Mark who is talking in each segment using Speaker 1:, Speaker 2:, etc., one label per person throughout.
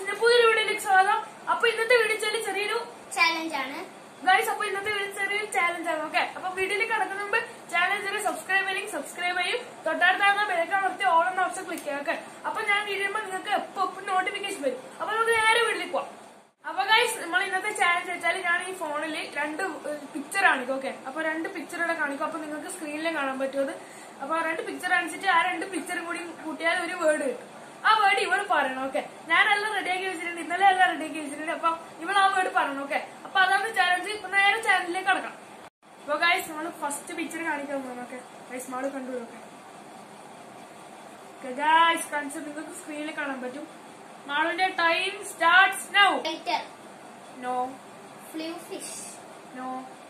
Speaker 1: വ്ളോഗ്സിന്റെ പുതിയൊരു വീഡിയോയിലേക്ക് സ്വാഗതം. അപ്പൊ ഇന്നത്തെ വീഡിയോ ചെറിയൊരു
Speaker 2: ചാലഞ്ച് ആണ്
Speaker 1: ഗൈസ്. അപ്പൊ ഇന്നത്തെ വീഡിയോ ചെറിയൊരു ചാലഞ്ച് ആണ്. ഓക്കെ, അപ്പൊ വീഡിയോയിൽ കിടക്കുന്ന മുമ്പ് ചാനൽ സബ്സ്ക്രൈബ് ചെയ്യും. തൊട്ടടുത്താകുന്ന ബെല്ലൈക്കൺ അമർത്തി ഓൾ എന്ന ഓപ്ഷൻ ക്ലിക്ക് ചെയ്യുക. ഓക്കെ, അപ്പൊ ഞാൻ വീഡിയോ നിങ്ങൾക്ക് എപ്പോ നോട്ടിഫിക്കേഷൻ വരും. അപ്പൊ നമുക്ക് നേരെ വീട്ടിലേക്ക് പോവാം. അപ്പൊ ഗൈസ്, നമ്മൾ ഇന്നത്തെ ചാലഞ്ച് വെച്ചാൽ ഞാൻ ഈ ഫോണിൽ രണ്ട് പിക്ചർ കാണിക്കും. ഓക്കെ, അപ്പൊ രണ്ട് പിക്ചറുടെ കാണിക്കും. അപ്പൊ നിങ്ങൾക്ക് സ്ക്രീനിൽ കാണാൻ പറ്റുമത്. അപ്പൊ രണ്ട് പിക്ചർ കാണിച്ചിട്ട് ആ രണ്ട് പിക്ചറും കൂടി കൂട്ടിയാൽ ഒരു വേർഡ് കിട്ടും. ആ വേർഡ് ഇവള് പറയണം. ഓക്കെ, ഞാനെല്ലാം റെഡിയാക്കി വെച്ചിട്ടുണ്ട്, ഇന്നലെ എല്ലാം റെഡിയാക്കി വെച്ചിട്ടുണ്ട്. അപ്പൊ ഇവൾ ആ വേർഡ് പറയണം. ഓക്കെ, അപ്പൊ അതാണ് ചാലഞ്ച്. ഇപ്പൊ നേരെ ചാനലിലേക്ക് കടക്കാം. അപ്പൊ ഗൈസ്, നമ്മള് ഫസ്റ്റ് പിക്ചർ കാണിക്കാൻ പോകുന്നു. ഓക്കെ ഗൈസ്, മാള് കണ്ടു. ഓക്കെ ഗൈസ്, കാണിച്ചത് നിങ്ങൾക്ക് സ്ക്രീനിൽ കാണാൻ പറ്റും. മാളുവിന്റെ time starts now. No.
Speaker 2: Flu fish.
Speaker 1: No.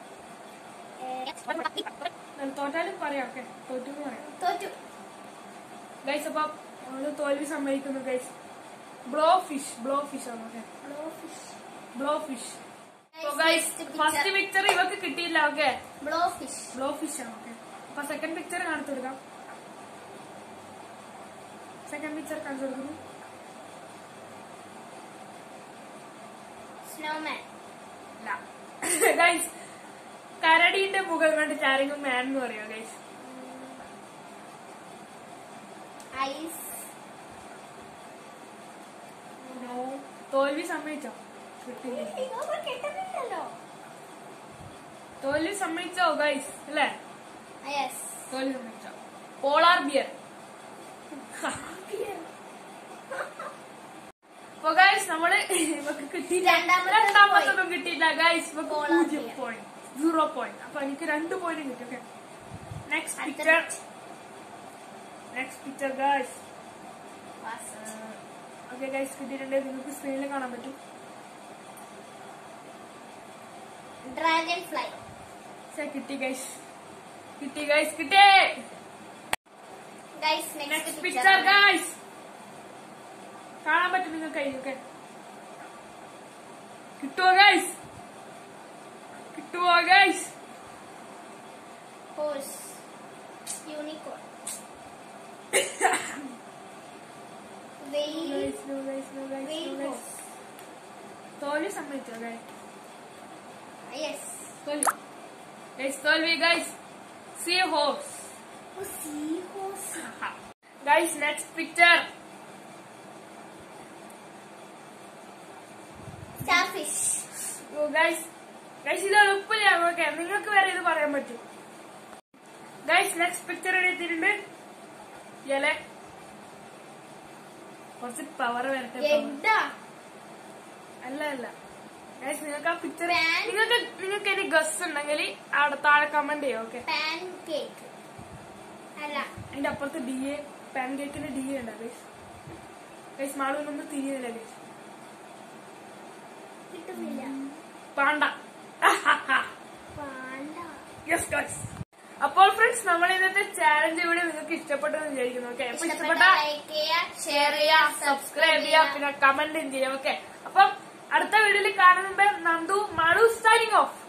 Speaker 1: തോറ്റാലും പറയാം. ഓക്കെ, തോറ്റു പറയാം.
Speaker 2: തോറ്റു
Speaker 1: ഗൈസ്, അപ്പൊ നമ്മള് തോൽവി സമ്മതിക്കുന്നു ഗൈസ്. ബ്ലോ ഫിഷ് ആണ്. Okay, blow fish. First picture ഇവക്ക് കിട്ടിയില്ല. ഓക്കെ, ബ്ലോ ഫിഷ് ആണ്. ഓക്കെ, അപ്പൊ സെക്കൻഡ് പിക്ചർ കാണിച്ചു കൊടുക്കാം. സെക്കൻഡ് പിക്ചർ കാണിച്ചു കൊടുക്കുന്നു.
Speaker 2: സ്നോമാൻ.
Speaker 1: ഗൈസ്, കരടിന്റെ മുഖം കണ്ടിട്ട് ആരെങ്കിലും മാൻ എന്ന് പറയാം ഗൈസ്.
Speaker 2: ഐസ്.
Speaker 1: തോൽവി സമ്മതിച്ചോ?
Speaker 2: കിട്ടുന്നില്ലല്ലോ.
Speaker 1: തോൽവി സമ്മതിച്ചോ ഗൈസ്? അല്ലേ? തോൽവി സമ്മതിച്ചോ? Polar bear. അപ്പൊ ഗൈസ്, നമ്മള് ഇവക്ക് കിട്ടിയില്ല. രണ്ടാമത്തൊന്നും കിട്ടിയില്ല ഗൈസ്. ഇവക്ക് 0 പോയിന്റ്. അപ്പൊ എനിക്ക് 2 പോയിന്റ് കിട്ടി. Okay, next picture guys. Okay guys, കിട്ടിയിട്ടുണ്ട്. നിങ്ങൾക്ക് സ്ക്രീനിൽ കാണാൻ പറ്റും.
Speaker 2: Dragonfly.
Speaker 1: കിട്ടി ഗൈസ്. കിട്ടി. Next picture guys. കാണാൻ പറ്റും നിങ്ങൾക്ക്. ഓക്കെ, കിട്ടുവോ ഗൈസ്?
Speaker 2: ഹോഴ്സ്. യൂണിക്കോൺ.
Speaker 1: തോൽവി സമ്മതിച്ചോ ഗൈസ്? തോൽവി guys. Seahorse. Guys, next picture.
Speaker 2: Starfish.
Speaker 1: Guys, ഇത് എളുപ്പമാണ്. ഓക്കെ, നിങ്ങൾക്ക് വേറെ ഇത് പറയാൻ പറ്റും. ഗൈസ്, നെക്സ്റ്റ് പിക്ചർ എടുത്തിട്ടുണ്ട്. ഇല. കുറച്ച് പവർ വരട്ടെ. അല്ല ഗൈസ്, നിങ്ങൾക്ക് ആ പിക്ചർ നിങ്ങൾക്ക് ഇനി ഗസ് ഉണ്ടെങ്കിൽ അവിടെ താഴെ കമന്റ് ചെയ്യാം. Okay,
Speaker 2: pancake. അല്ല,
Speaker 1: അതിന്റെ അപ്പുറത്ത് DA. പാൻ കേക്കിന്റെ DA ഉണ്ട് ഗൈസ്. മാളൂനൊന്നും തിരിയുന്നില്ല ഗൈസ്.
Speaker 2: കിട്ടുന്നില്ല.
Speaker 1: പാണ്ട. അപ്പോൾ ഫ്രണ്ട്സ്, നമ്മൾ ഇന്നത്തെ ചാലഞ്ച് ഇവിടെ നിങ്ങൾക്ക് ഇഷ്ടപ്പെട്ടെന്ന് വിചാരിക്കുന്നു. ഓക്കെ, അപ്പൊ ഇഷ്ടപ്പെട്ട
Speaker 2: ലൈക്ക് ചെയ്യുക,
Speaker 1: ഷെയർ ചെയ്യുക, സബ്സ്ക്രൈബ് ചെയ്യുക, പിന്നെ കമന്റും ചെയ്യുക. ഓക്കെ, അപ്പം അടുത്ത വീഡിയോയിൽ കാണുന്ന നന്ദു മാളു സൈനിങ് ഓഫ്.